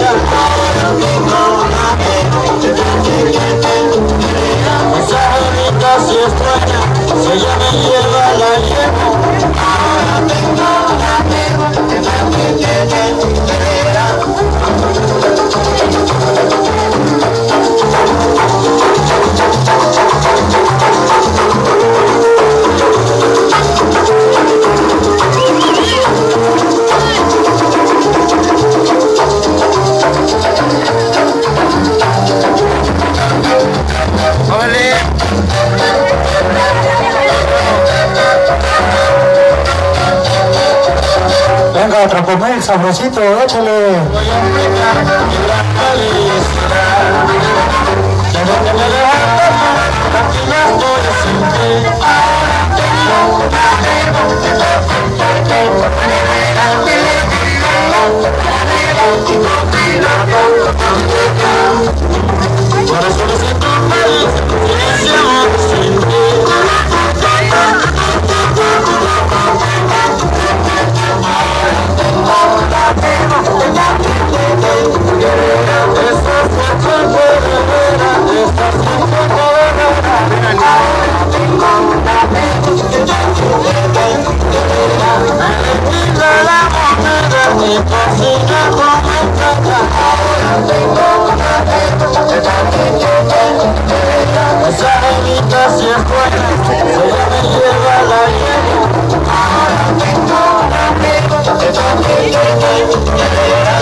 Esa bonita si es buena, si ella me lleva la llevo. Ahora tengo un amigo que también tiene dinero. Venga, otro comer, sabrosito, échale. Esa bonita si es buena, si ella me lleva la llevo. Ahora tengo un amigo que también tiene dinero.